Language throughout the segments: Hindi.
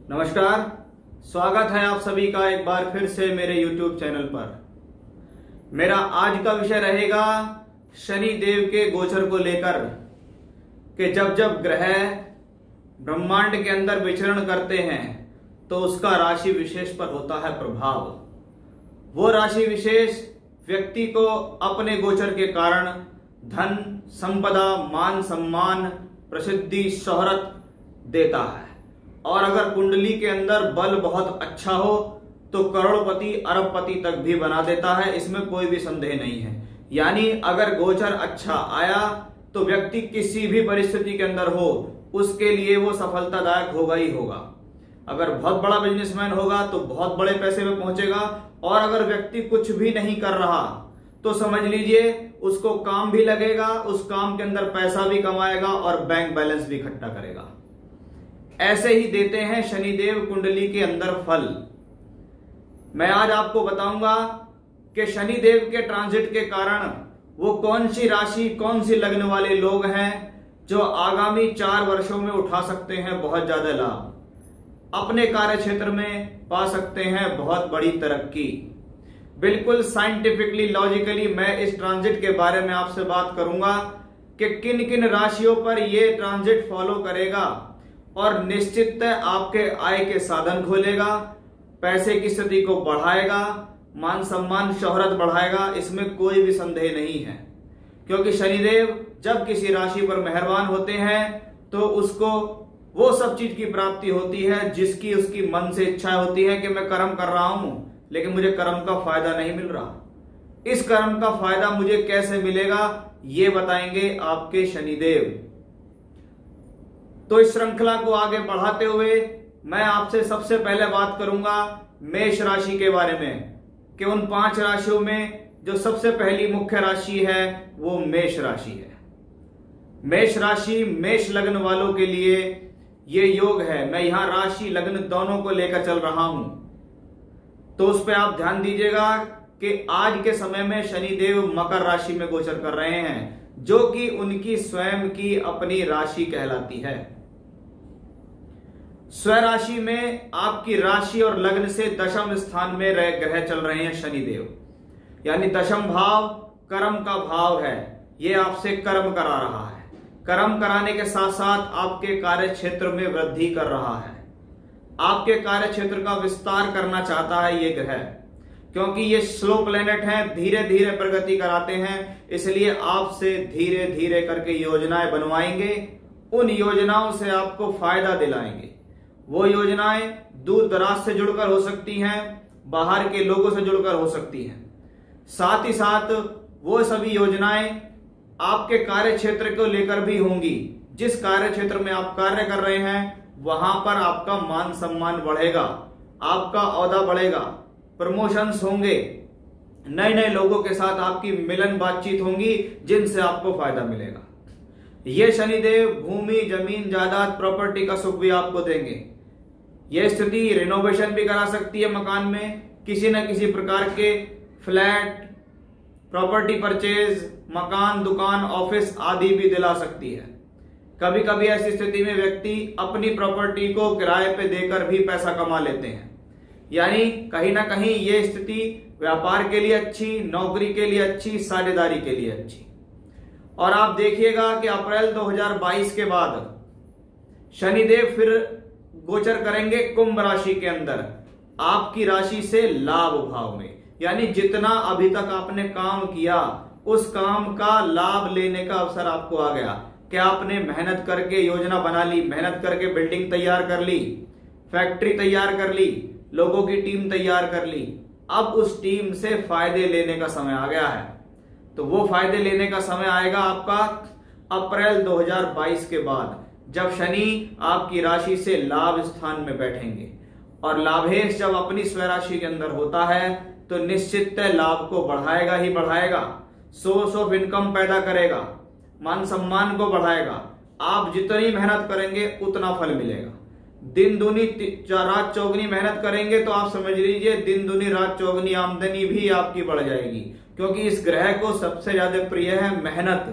नमस्कार, स्वागत है आप सभी का एक बार फिर से मेरे YouTube चैनल पर। मेरा आज का विषय रहेगा शनि देव के गोचर को लेकर कि जब जब ग्रह ब्रह्मांड के अंदर विचरण करते हैं तो उसका राशि विशेष पर होता है प्रभाव। वो राशि विशेष व्यक्ति को अपने गोचर के कारण धन, संपदा, मान सम्मान, प्रसिद्धि, शोहरत देता है। और अगर कुंडली के अंदर बल बहुत अच्छा हो तो करोड़पति, अरबपति तक भी बना देता है, इसमें कोई भी संदेह नहीं है। यानी अगर गोचर अच्छा आया तो व्यक्ति किसी भी परिस्थिति के अंदर हो उसके लिए वो सफलतादायक होगा ही होगा। अगर बहुत बड़ा बिजनेसमैन होगा तो बहुत बड़े पैसे में पहुंचेगा, और अगर व्यक्ति कुछ भी नहीं कर रहा तो समझ लीजिए उसको काम भी लगेगा, उस काम के अंदर पैसा भी कमाएगा और बैंक बैलेंस भी इकट्ठा करेगा। ऐसे ही देते हैं शनिदेव कुंडली के अंदर फल। मैं आज आपको बताऊंगा कि शनिदेव के ट्रांजिट के कारण वो कौन सी राशि, कौन सी लग्न वाले लोग हैं जो आगामी 4 वर्षों में उठा सकते हैं बहुत ज्यादा लाभ, अपने कार्य क्षेत्र में पा सकते हैं बहुत बड़ी तरक्की। बिल्कुल साइंटिफिकली, लॉजिकली मैं इस ट्रांजिट के बारे में आपसे बात करूंगा कि किन किन राशियों पर यह ट्रांजिट फॉलो करेगा और निश्चित आपके आय के साधन खोलेगा, पैसे की स्थिति को बढ़ाएगा, मान सम्मान, शोहरत बढ़ाएगा। इसमें कोई भी संदेह नहीं है, क्योंकि शनिदेव जब किसी राशि पर मेहरबान होते हैं तो उसको वो सब चीज की प्राप्ति होती है जिसकी उसकी मन से इच्छा होती है कि मैं कर्म कर रहा हूं लेकिन मुझे कर्म का फायदा नहीं मिल रहा। इस कर्म का फायदा मुझे कैसे मिलेगा ये बताएंगे आपके शनिदेव। तो इस श्रृंखला को आगे बढ़ाते हुए मैं आपसे सबसे पहले बात करूंगा मेष राशि के बारे में कि उन 5 राशियों में जो सबसे पहली मुख्य राशि है वो मेष राशि है। मेष राशि, मेष लग्न वालों के लिए ये योग है। मैं यहां राशि लग्न दोनों को लेकर चल रहा हूं, तो उस पर आप ध्यान दीजिएगा कि आज के समय में शनिदेव मकर राशि में गोचर कर रहे हैं, जो कि उनकी स्वयं की अपनी राशि कहलाती है। स्वराशि में आपकी राशि और लग्न से दशम स्थान में ग्रह चल रहे हैं शनिदेव, यानी दशम भाव कर्म का भाव है। ये आपसे कर्म करा रहा है, कर्म कराने के साथ साथ आपके कार्य क्षेत्र में वृद्धि कर रहा है, आपके कार्य क्षेत्र का विस्तार करना चाहता है ये ग्रह। क्योंकि ये स्लो प्लेनेट हैं, धीरे धीरे प्रगति कराते हैं, इसलिए आपसे धीरे धीरे करके योजनाएं बनवाएंगे। उन योजनाओं से आपको फायदा दिलाएंगे। वो योजनाएं दूर दराज से जुड़कर हो सकती हैं, बाहर के लोगों से जुड़कर हो सकती हैं। साथ ही साथ वो सभी योजनाएं आपके कार्य क्षेत्र को लेकर भी होंगी। जिस कार्य क्षेत्र में आप कार्य कर रहे हैं वहां पर आपका मान सम्मान बढ़ेगा, आपका ओहदा बढ़ेगा, प्रमोशंस होंगे, नए नए लोगों के साथ आपकी मिलन बातचीत होंगी जिनसे आपको फायदा मिलेगा। ये शनिदेव भूमि, जमीन, जायदाद, प्रॉपर्टी का सुख भी आपको देंगे। यह स्थिति रिनोवेशन भी करा सकती है मकान में, किसी न किसी प्रकार के फ्लैट, प्रॉपर्टी परचेज, मकान, दुकान, ऑफिस आदि भी दिला सकती है। कभी कभी ऐसी स्थिति में व्यक्ति अपनी प्रॉपर्टी को किराए पे देकर भी पैसा कमा लेते हैं। यानी कहीं ना कहीं ये स्थिति व्यापार के लिए अच्छी, नौकरी के लिए अच्छी, साझेदारी के लिए अच्छी। और आप देखिएगा कि अप्रैल 2022 के बाद शनिदेव फिर गोचर करेंगे कुंभ राशि के अंदर, आपकी राशि से लाभ भाव में। यानी जितना अभी तक आपने काम किया उस काम का लाभ लेने का अवसर आपको आ गया कि आपने मेहनत करके योजना बना ली, मेहनत करके बिल्डिंग तैयार कर ली, फैक्ट्री तैयार कर ली, लोगों की टीम तैयार कर ली। अब उस टीम से फायदे लेने का समय आ गया है। तो वो फायदे लेने का समय आएगा आपका अप्रैल 2022 के बाद, जब शनि आपकी राशि से लाभ स्थान में बैठेंगे। और लाभेश जब अपनी स्वराशि के अंदर होता है तो निश्चित लाभ को बढ़ाएगा ही बढ़ाएगा, सोर्स ऑफ इनकम पैदा करेगा, मान सम्मान को बढ़ाएगा। आप जितनी मेहनत करेंगे उतना फल मिलेगा। दिन दूनी रात चौगनी मेहनत करेंगे तो आप समझ लीजिए दिन दूनी रात चौगनी आमदनी भी आपकी बढ़ जाएगी, क्योंकि इस ग्रह को सबसे ज्यादा प्रिय है मेहनत।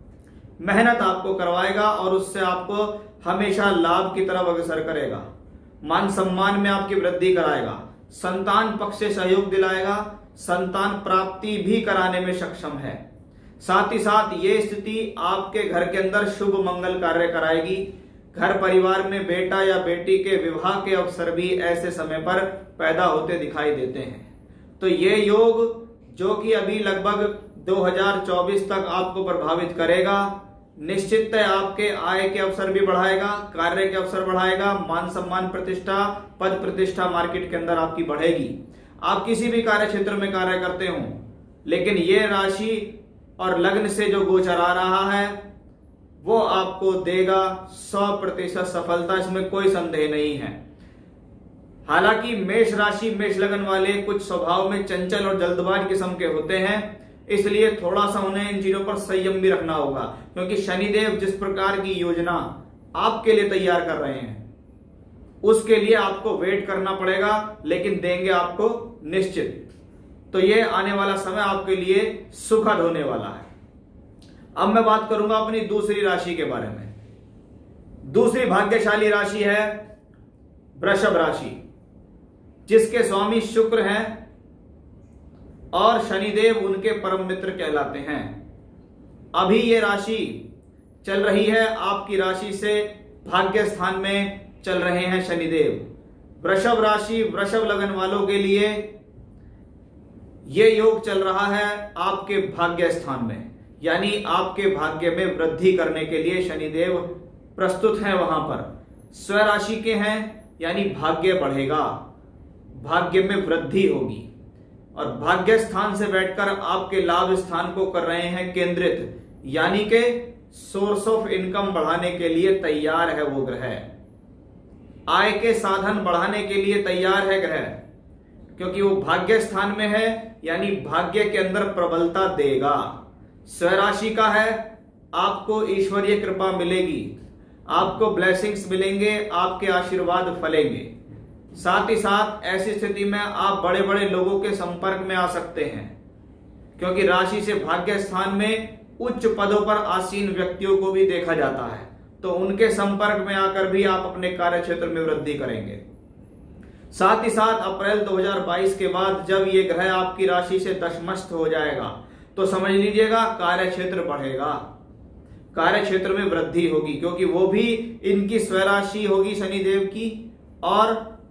मेहनत आपको करवाएगा और उससे आपको हमेशा लाभ की तरफ अग्रसर करेगा। मान सम्मान में आपकी वृद्धि कराएगा, संतान पक्ष से सहयोग दिलाएगा, संतान प्राप्ति भी कराने में सक्षम है। साथ ही साथ ये स्थिति आपके घर के अंदर शुभ मंगल कार्य कराएगी। घर परिवार में बेटा या बेटी के विवाह के अवसर भी ऐसे समय पर पैदा होते दिखाई देते हैं। तो ये योग जो कि अभी लगभग 2024 तक आपको प्रभावित करेगा, निश्चित है आपके आय के अवसर भी बढ़ाएगा, कार्य के अवसर बढ़ाएगा, मान सम्मान प्रतिष्ठा पद प्रतिष्ठा मार्केट के अंदर आपकी बढ़ेगी। आप किसी भी कार्य क्षेत्र में कार्य करते हो, लेकिन ये राशि और लग्न से जो गोचर आ रहा है वो आपको देगा 100% सफलता, इसमें कोई संदेह नहीं है। हालांकि मेष राशि मेष लग्न वाले कुछ स्वभाव में चंचल और जल्दबाज किस्म के होते हैं, इसलिए थोड़ा सा उन्हें इन चीजों पर संयम भी रखना होगा, क्योंकि शनिदेव जिस प्रकार की योजना आपके लिए तैयार कर रहे हैं उसके लिए आपको वेट करना पड़ेगा, लेकिन देंगे आपको निश्चित। तो ये आने वाला समय आपके लिए सुखद होने वाला है। अब मैं बात करूंगा अपनी दूसरी राशि के बारे में। दूसरी भाग्यशाली राशि है वृषभ राशि, जिसके स्वामी शुक्र हैं और शनिदेव उनके परम मित्र कहलाते हैं। अभी ये राशि चल रही है आपकी राशि से भाग्य स्थान में चल रहे हैं शनिदेव। वृषभ राशि वृषभ लगन वालों के लिए ये योग चल रहा है आपके भाग्य स्थान में, यानी आपके भाग्य में वृद्धि करने के लिए शनिदेव प्रस्तुत हैं वहां पर। स्वराशि के हैं, यानी भाग्य बढ़ेगा, भाग्य में वृद्धि होगी, और भाग्य स्थान से बैठकर आपके लाभ स्थान को कर रहे हैं केंद्रित, यानी कि सोर्स ऑफ इनकम बढ़ाने के लिए तैयार है वो ग्रह। आय के साधन बढ़ाने के लिए तैयार है ग्रह, क्योंकि वो भाग्य स्थान में है, यानी भाग्य के अंदर प्रबलता देगा। स्वराशि का है, आपको ईश्वरीय कृपा मिलेगी, आपको ब्लेसिंग्स मिलेंगे, आपके आशीर्वाद फलेंगे। साथ ही साथ ऐसी स्थिति में आप बड़े बड़े लोगों के संपर्क में आ सकते हैं, क्योंकि राशि से भाग्य स्थान में उच्च पदों पर आसीन व्यक्तियों को भी देखा जाता है, तो उनके संपर्क में आकर भी आप अपने कार्य क्षेत्र में वृद्धि करेंगे। साथ ही साथ अप्रैल 2022 के बाद जब ये ग्रह आपकी राशि से दशमस्त हो जाएगा तो समझ लीजिएगा कार्य क्षेत्र बढ़ेगा, कार्य क्षेत्र में वृद्धि होगी, क्योंकि वो भी इनकी स्वराशि होगी शनिदेव की और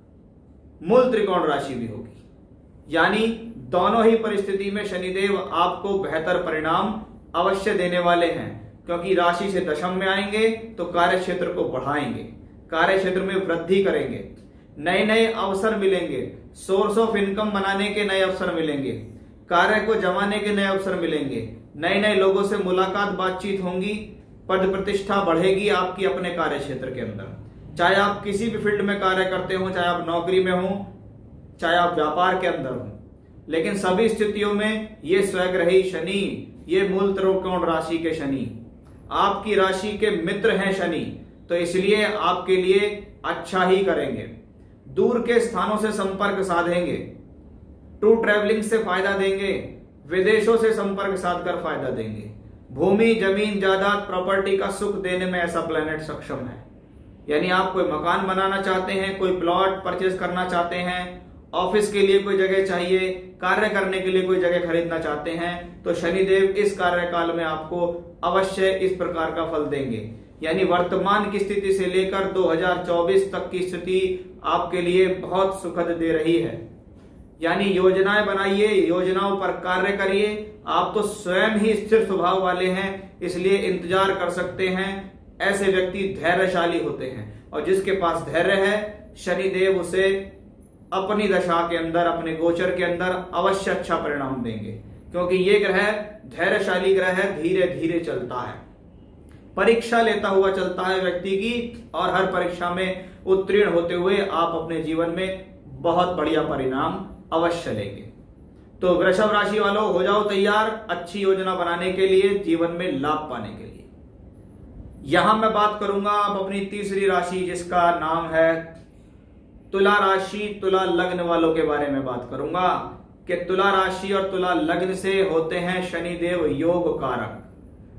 मूल त्रिकोण राशि भी होगी, यानी दोनों ही परिस्थिति में शनिदेव आपको बेहतर परिणाम अवश्य देने वाले हैं, क्योंकि राशि से दशम में आएंगे तो कार्य क्षेत्र को बढ़ाएंगे, कार्य क्षेत्र में वृद्धि करेंगे, नए नए अवसर मिलेंगे, सोर्स ऑफ इनकम बनाने के नए अवसर मिलेंगे, कार्य को जमाने के नए अवसर मिलेंगे, नए नए लोगों से मुलाकात बातचीत होंगी, पद प्रतिष्ठा बढ़ेगी आपकी अपने कार्य क्षेत्र के अंदर। चाहे आप किसी भी फील्ड में कार्य करते हो, चाहे आप नौकरी में हो, चाहे आप व्यापार के अंदर हो, लेकिन सभी स्थितियों में ये स्वग्रही शनि, ये मूल त्रिकोण राशि के शनि आपकी राशि के मित्र हैं शनि, तो इसलिए आपके लिए अच्छा ही करेंगे। दूर के स्थानों से संपर्क साधेंगे, टूर ट्रैवलिंग से फायदा देंगे, विदेशों से संपर्क साधकर फायदा देंगे, भूमि जमीन जायदाद प्रॉपर्टी का सुख देने में ऐसा प्लैनेट सक्षम है। यानी आप कोई मकान बनाना चाहते हैं, कोई प्लॉट परचेज करना चाहते हैं, ऑफिस के लिए कोई जगह चाहिए, कार्य करने के लिए कोई जगह खरीदना चाहते हैं, तो शनिदेव इस कार्यकाल में आपको अवश्य इस प्रकार का फल देंगे। यानी वर्तमान की स्थिति से लेकर 2024 तक की स्थिति आपके लिए बहुत सुखद दे रही है। यानी योजनाएं बनाइए, योजनाओं पर कार्य करिए। आप तो स्वयं ही स्थिर स्वभाव वाले हैं, इसलिए इंतजार कर सकते हैं। ऐसे व्यक्ति धैर्यशाली होते हैं, और जिसके पास धैर्य है शनिदेव उसे अपनी दशा के अंदर, अपने गोचर के अंदर अवश्य अच्छा परिणाम देंगे, क्योंकि ये ग्रह धैर्यशाली ग्रह है, धीरे धीरे चलता है, परीक्षा लेता हुआ चलता है व्यक्ति की, और हर परीक्षा में उत्तीर्ण होते हुए आप अपने जीवन में बहुत बढ़िया परिणाम अवश्य लेंगे। तो वृषभ राशि वालों, हो जाओ तैयार अच्छी योजना बनाने के लिए, जीवन में लाभ पाने के लिए। यहां मैं बात करूंगा अब अपनी तीसरी राशि, जिसका नाम है तुला राशि। तुला लग्न वालों के बारे में बात करूंगा कि तुला राशि और तुला लग्न से होते हैं शनिदेव योग कारक।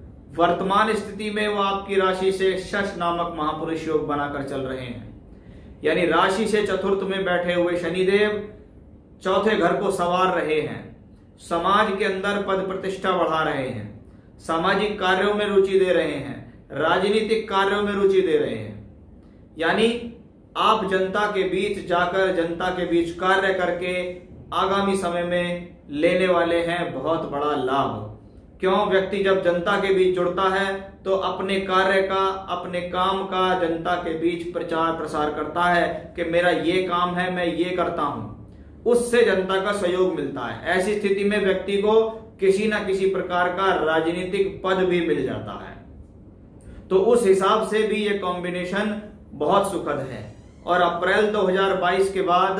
वर्तमान स्थिति में वो आपकी राशि से शश नामक महापुरुष योग बनाकर चल रहे हैं। यानी राशि से चतुर्थ में बैठे हुए शनिदेव चौथे घर को संवार रहे हैं, समाज के अंदर पद प्रतिष्ठा बढ़ा रहे हैं, सामाजिक कार्यों में रुचि दे रहे हैं, राजनीतिक कार्यों में रुचि दे रहे हैं। यानी आप जनता के बीच जाकर जनता के बीच कार्य करके आगामी समय में लेने वाले हैं बहुत बड़ा लाभ। क्यों? व्यक्ति जब जनता के बीच जुड़ता है तो अपने कार्य का, अपने काम का जनता के बीच प्रचार प्रसार करता है कि मेरा ये काम है, मैं ये करता हूं, उससे जनता का सहयोग मिलता है। ऐसी स्थिति में व्यक्ति को किसी ना किसी प्रकार का राजनीतिक पद भी मिल जाता है। तो उस हिसाब से भी ये कॉम्बिनेशन बहुत सुखद है। और अप्रैल 2022 के बाद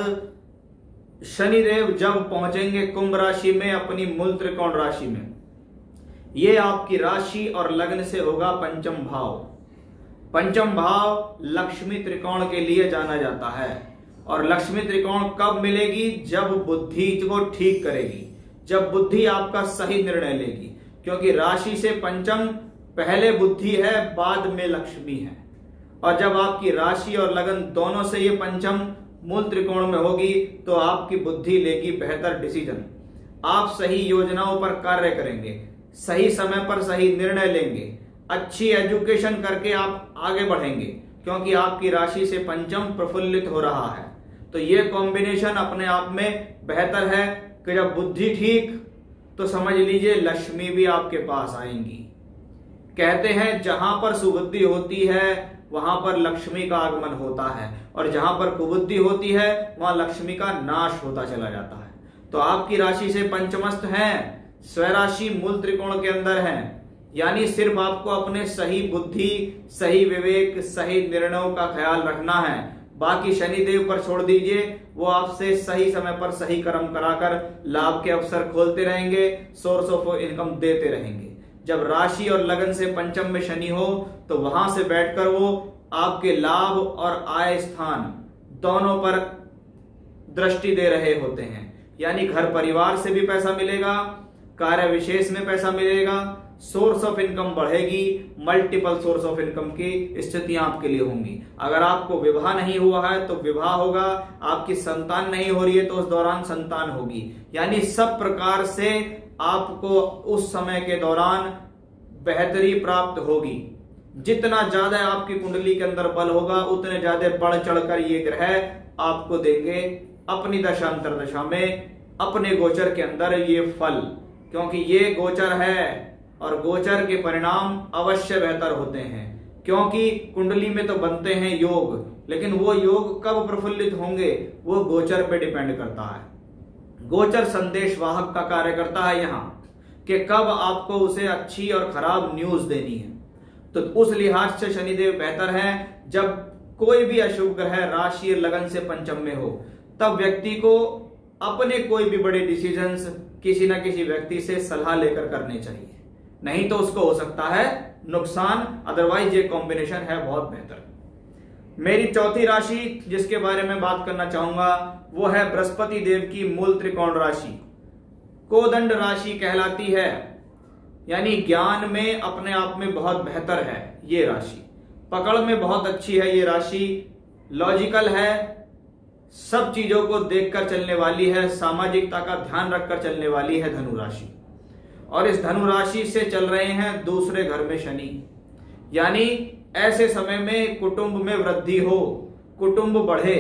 शनिदेव जब पहुंचेंगे कुंभ राशि में, अपनी मूल त्रिकोण राशि में, ये आपकी राशि और लग्न से होगा पंचम भाव। पंचम भाव लक्ष्मी त्रिकोण के लिए जाना जाता है। और लक्ष्मी त्रिकोण कब मिलेगी? जब बुद्धि को ठीक करेगी, जब बुद्धि आपका सही निर्णय लेगी। क्योंकि राशि से पंचम पहले बुद्धि है, बाद में लक्ष्मी है। और जब आपकी राशि और लगन दोनों से ये पंचम मूल त्रिकोण में होगी तो आपकी बुद्धि लेगी बेहतर डिसीजन। आप सही योजनाओं पर कार्य करेंगे, सही समय पर सही निर्णय लेंगे, अच्छी एजुकेशन करके आप आगे बढ़ेंगे, क्योंकि आपकी राशि से पंचम प्रफुल्लित हो रहा है। तो ये कॉम्बिनेशन अपने आप में बेहतर है कि जब बुद्धि ठीक तो समझ लीजिए लक्ष्मी भी आपके पास आएंगी। कहते हैं जहां पर सुबुद्धि होती है वहां पर लक्ष्मी का आगमन होता है, और जहां पर कुबुद्धि होती है वहां लक्ष्मी का नाश होता चला जाता है। तो आपकी राशि से पंचमस्थ हैं, स्वराशि मूल त्रिकोण के अंदर है। यानी सिर्फ आपको अपने सही बुद्धि, सही विवेक, सही निर्णयों का ख्याल रखना है। बाकी शनिदेव पर छोड़ दीजिए, वो आपसे सही समय पर सही कर्म कराकर लाभ के अवसर खोलते रहेंगे, सोर्स ऑफ इनकम देते रहेंगे। जब राशि और लगन से पंचम में शनि हो तो वहां से बैठकर वो आपके लाभ और आय स्थान दोनों पर दृष्टि दे रहे होते हैं। यानी घर परिवार से भी पैसा मिलेगा, कार्य विशेष में पैसा मिलेगा, सोर्स ऑफ इनकम बढ़ेगी, मल्टीपल सोर्स ऑफ इनकम की स्थितियां आपके लिए होंगी। अगर आपको विवाह नहीं हुआ है तो विवाह होगा, आपकी संतान नहीं हो रही है तो उस दौरान संतान होगी। यानी सब प्रकार से आपको उस समय के दौरान बेहतरी प्राप्त होगी। जितना ज्यादा आपकी कुंडली के अंदर बल होगा उतने ज्यादा बढ़ चढ़कर ये ग्रह आपको देंगे अपनी दशा अंतरदशा में, अपने गोचर के अंदर ये फल। क्योंकि ये गोचर है और गोचर के परिणाम अवश्य बेहतर होते हैं। क्योंकि कुंडली में तो बनते हैं योग, लेकिन वो योग कब प्रफुल्लित होंगे वो गोचर पे डिपेंड करता है। गोचर संदेश वाहक का कार्य करता है यहाँ कि कब आपको उसे अच्छी और खराब न्यूज देनी है। तो उस लिहाज से शनिदेव बेहतर है। जब कोई भी अशुभ ग्रह राशि लगन से पंचम में हो तब व्यक्ति को अपने कोई भी बड़े डिसीजंस किसी न किसी व्यक्ति से सलाह लेकर करने चाहिए, नहीं तो उसको हो सकता है नुकसान। अदरवाइज ये कॉम्बिनेशन है बहुत बेहतर। मेरी चौथी राशि जिसके बारे में बात करना चाहूंगा वो है बृहस्पति देव की मूल त्रिकोण राशि, कोदंड राशि कहलाती है। यानी ज्ञान में अपने आप में बहुत बेहतर है ये राशि, पकड़ में बहुत अच्छी है ये राशि, लॉजिकल है, सब चीजों को देखकर चलने वाली है, सामाजिकता का ध्यान रखकर चलने वाली है धनु राशि। और इस धनु राशि से चल रहे हैं दूसरे घर में शनि। यानी ऐसे समय में कुटुंब में वृद्धि हो, कुटुंब बढ़े,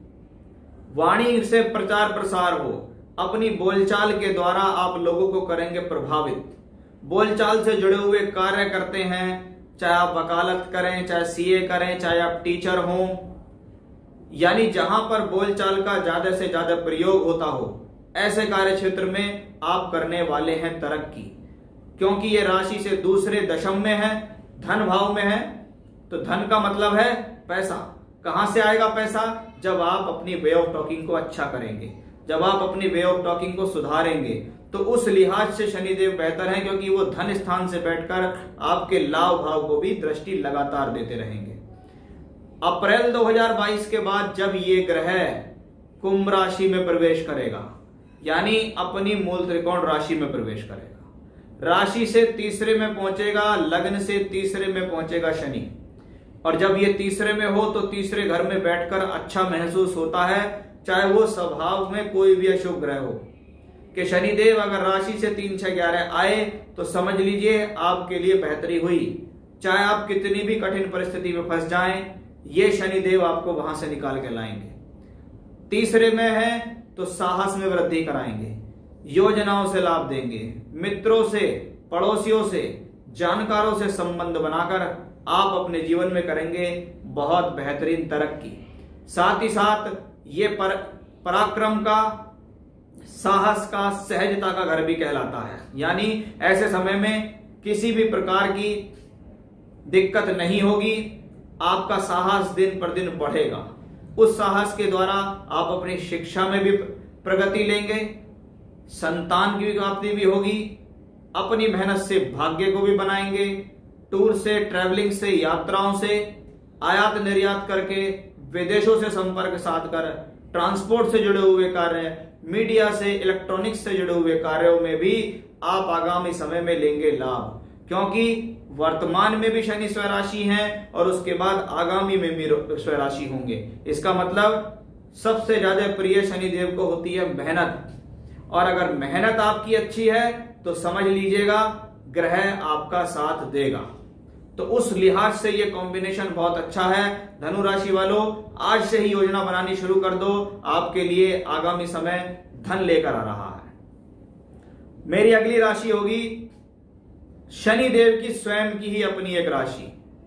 वाणी से प्रचार प्रसार हो, अपनी बोलचाल के द्वारा आप लोगों को करेंगे प्रभावित। बोलचाल से जुड़े हुए कार्य करते हैं, चाहे आप वकालत करें, चाहे सीए करें, चाहे आप टीचर हों, यानी जहां पर बोलचाल का ज्यादा से ज्यादा प्रयोग होता हो ऐसे कार्य क्षेत्र में आप करने वाले हैं तरक्की। क्योंकि ये राशि से दूसरे दशम में है, धन भाव में है, तो धन का मतलब है पैसा। कहां से आएगा पैसा? जब आप अपनी वे ऑफ टॉकिंग को अच्छा करेंगे, जब आप अपनी वे ऑफ टॉकिंग को सुधारेंगे, तो उस लिहाज से शनिदेव बेहतर है क्योंकि वो धन स्थान से बैठकर आपके लाभ भाव को भी दृष्टि लगातार देते रहेंगे। अप्रैल 2022 के बाद जब ये ग्रह कुंभ राशि में प्रवेश करेगा, यानी अपनी मूल त्रिकोण राशि में प्रवेश करेगा, राशि से तीसरे में पहुंचेगा, लग्न से तीसरे में पहुंचेगा शनि। और जब ये तीसरे में हो तो तीसरे घर में बैठकर अच्छा महसूस होता है, चाहे वो स्वभाव में कोई भी अशुभ ग्रह हो। कि शनिदेव अगर राशि से 3, 6, 11 आए तो समझ लीजिए आपके लिए बेहतरी हुई। चाहे आप कितनी भी कठिन परिस्थिति में फंस जाएं, ये शनिदेव आपको वहां से निकाल के लाएंगे। तीसरे में है तो साहस में वृद्धि कराएंगे, योजनाओं से लाभ देंगे, मित्रों से, पड़ोसियों से, जानकारों से संबंध बनाकर आप अपने जीवन में करेंगे बहुत बेहतरीन तरक्की। साथ ही साथ ये पराक्रम का, साहस का, सहजता का घर भी कहलाता है। यानी ऐसे समय में किसी भी प्रकार की दिक्कत नहीं होगी, आपका साहस दिन पर दिन बढ़ेगा। उस साहस के द्वारा आप अपनी शिक्षा में भी प्रगति लेंगे, संतान की प्राप्ति भी होगी, अपनी मेहनत से भाग्य को भी बनाएंगे। टूर से, ट्रैवलिंग से, यात्राओं से, आयात निर्यात करके, विदेशों से संपर्क साधकर, ट्रांसपोर्ट से जुड़े हुए कार्य, मीडिया से, इलेक्ट्रॉनिक्स से जुड़े हुए कार्यों में भी आप आगामी समय में लेंगे लाभ। क्योंकि वर्तमान में भी शनि स्वराशि हैं और उसके बाद आगामी में भी स्वराशि होंगे। इसका मतलब सबसे ज्यादा प्रिय शनिदेव को होती है मेहनत, और अगर मेहनत आपकी अच्छी है तो समझ लीजिएगा ग्रह आपका साथ देगा। तो उस लिहाज से ये कॉम्बिनेशन बहुत अच्छा है। धनु राशि वालों, आज से ही योजना बनानी शुरू कर दो, आपके लिए आगामी समय धन लेकर आ रहा है। मेरी अगली राशि होगी शनिदेव की स्वयं की ही अपनी एक राशि,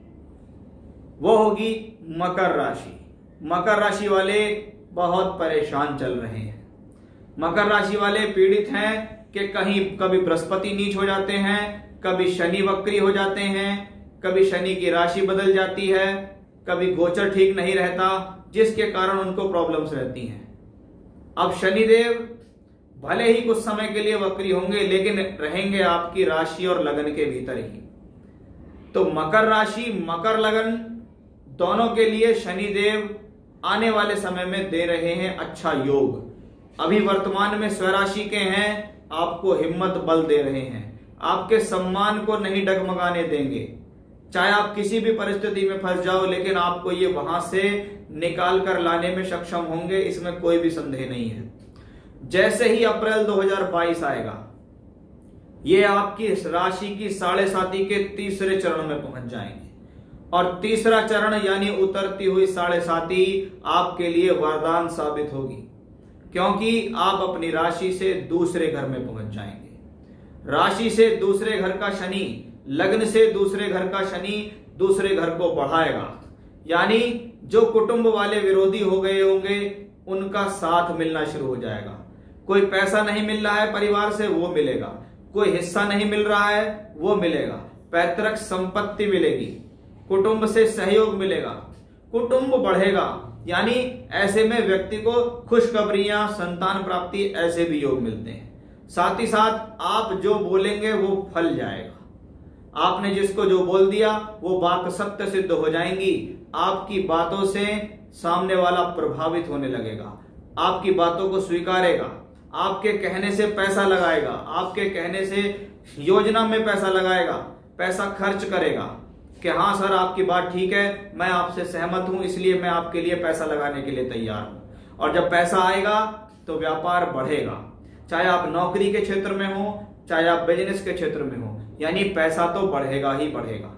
वो होगी मकर राशि। मकर राशि वाले बहुत परेशान चल रहे हैं। मकर राशि वाले पीड़ित हैं कि कभी बृहस्पति नीच हो जाते हैं, कभी शनि वक्री हो जाते हैं, कभी शनि की राशि बदल जाती है, कभी गोचर ठीक नहीं रहता, जिसके कारण उनको प्रॉब्लम्स रहती हैं। अब शनिदेव भले ही कुछ समय के लिए वक्री होंगे, लेकिन रहेंगे आपकी राशि और लगन के भीतर ही। तो मकर राशि, मकर लगन दोनों के लिए शनिदेव आने वाले समय में दे रहे हैं अच्छा योग। अभी वर्तमान में स्वराशि के हैं, आपको हिम्मत बल दे रहे हैं, आपके सम्मान को नहीं डगमगाने देंगे। चाहे आप किसी भी परिस्थिति में फंस जाओ, लेकिन आपको ये वहां से निकाल कर लाने में सक्षम होंगे, इसमें कोई भी संदेह नहीं है। जैसे ही अप्रैल 2022 आएगा, ये आपकी राशि की 7.5 के तीसरे चरण में पहुंच जाएंगे, और तीसरा चरण यानी उतरती हुई 7.5 आपके लिए वरदान साबित होगी, क्योंकि आप अपनी राशि से दूसरे घर में पहुंच जाएंगे। राशि से दूसरे घर का शनि, लग्न से दूसरे घर का शनि दूसरे घर को बढ़ाएगा। यानी जो कुटुंब वाले विरोधी हो गए होंगे, उनका साथ मिलना शुरू हो जाएगा। कोई पैसा नहीं मिल रहा है परिवार से, वो मिलेगा। कोई हिस्सा नहीं मिल रहा है, वो मिलेगा। पैतृक संपत्ति मिलेगी, कुटुंब से सहयोग मिलेगा, कुटुंब बढ़ेगा। यानी ऐसे में व्यक्ति को खुशखबरियां, संतान प्राप्ति, ऐसे भी योग मिलते हैं। साथ ही साथ आप जो बोलेंगे वो फल जाएगा। आपने जिसको जो बोल दिया वो बात सत्य सिद्ध हो जाएंगी। आपकी बातों से सामने वाला प्रभावित होने लगेगा, आपकी बातों को स्वीकारेगा, आपके कहने से पैसा लगाएगा, आपके कहने से योजना में पैसा लगाएगा, पैसा खर्च करेगा कि हाँ सर आपकी बात ठीक है, मैं आपसे सहमत हूं, इसलिए मैं आपके लिए पैसा लगाने के लिए तैयार हूं। और जब पैसा आएगा तो व्यापार बढ़ेगा, चाहे आप नौकरी के क्षेत्र में हो, चाहे आप बिजनेस के क्षेत्र में हो, यानी पैसा तो बढ़ेगा ही बढ़ेगा।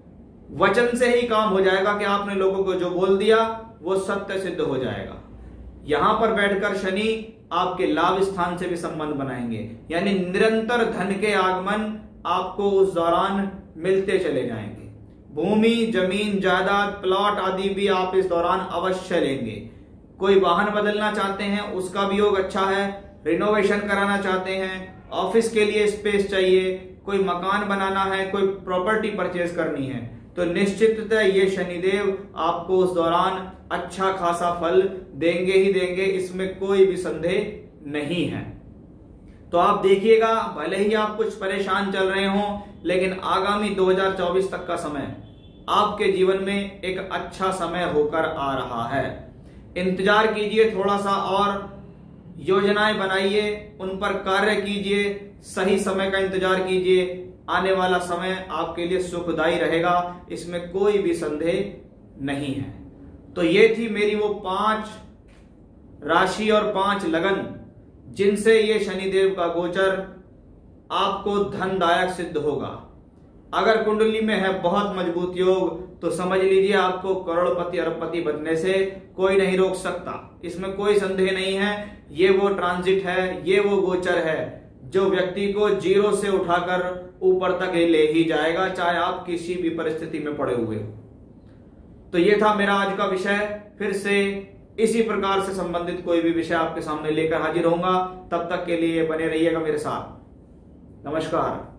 वचन से ही काम हो जाएगा कि आपने लोगों को जो बोल दिया वो सत्य सिद्ध हो जाएगा। यहां पर बैठकर शनि आपके लाभ स्थान से भी संबंध बनाएंगे, यानी निरंतर धन के आगमन आपको उस दौरान मिलते चले जाएंगे। भूमि, जमीन, जायदाद, प्लॉट आदि भी आप इस दौरान अवश्य लेंगे। कोई वाहन बदलना चाहते हैं, उसका भी योग अच्छा है। रिनोवेशन कराना चाहते हैं, ऑफिस के लिए स्पेस चाहिए, कोई मकान बनाना है, कोई प्रॉपर्टी परचेज करनी है, तो निश्चिततः ये शनिदेव आपको उस दौरान अच्छा खासा फल देंगे ही देंगे, इसमें कोई भी संदेह नहीं है। तो आप देखिएगा, भले ही आप कुछ परेशान चल रहे हों, लेकिन आगामी 2024 तक का समय आपके जीवन में एक अच्छा समय होकर आ रहा है। इंतजार कीजिए, थोड़ा सा और योजनाएं बनाइए, उन पर कार्य कीजिए, सही समय का इंतजार कीजिए। आने वाला समय आपके लिए सुखदायी रहेगा, इसमें कोई भी संदेह नहीं है। तो ये थी मेरी वो 5 राशि और 5 लगन जिनसे ये शनिदेव का गोचर आपको धनदायक सिद्ध होगा। अगर कुंडली में है बहुत मजबूत योग तो समझ लीजिए आपको करोड़पति अरबपति बनने से कोई नहीं रोक सकता, इसमें कोई संदेह नहीं है। ये वो ट्रांजिट है, ये वो गोचर है जो व्यक्ति को जीरो से उठाकर ऊपर तक ले ही जाएगा, चाहे आप किसी भी परिस्थिति में पड़े हुए हो। तो ये था मेरा आज का विषय। फिर से इसी प्रकार से संबंधित कोई भी विषय आपके सामने लेकर हाजिर होऊंगा। तब तक के लिए बने रहिएगा मेरे साथ। नमस्कार।